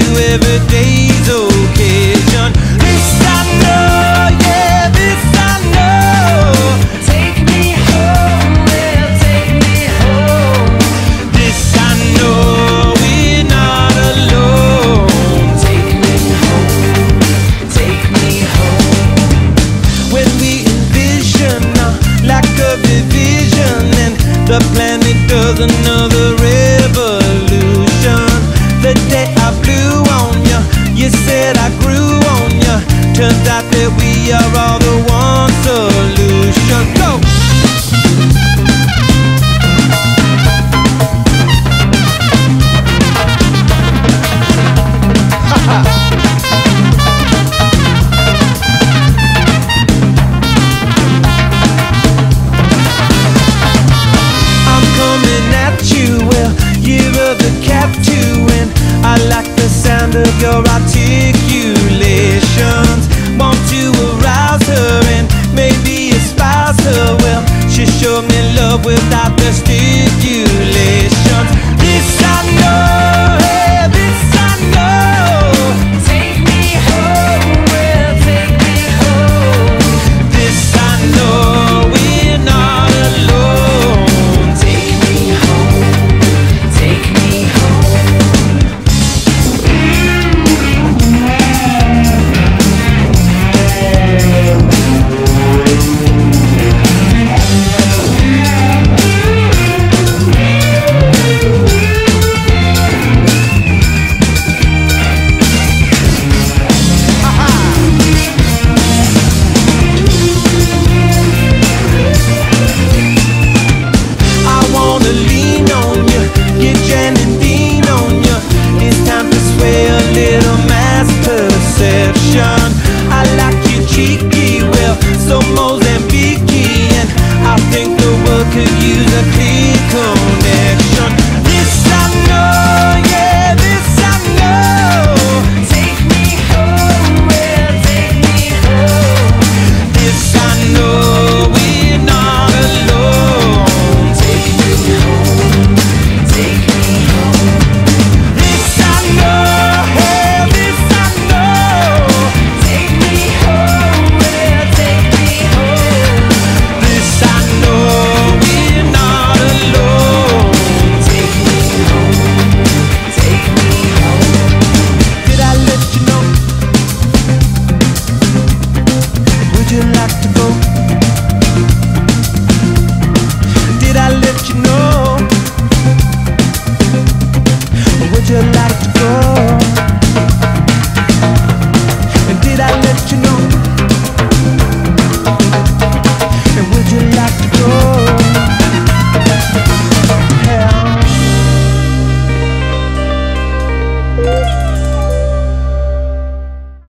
every day's occasion. This I know, yeah, this I know. Take me home, well, take me home. This I know, we're not alone. Take me home, take me home. When we envision like a division, and the planet does another revolution. The day I blew on you, you said I grew on you. Turns out that we are all the one solution. Go!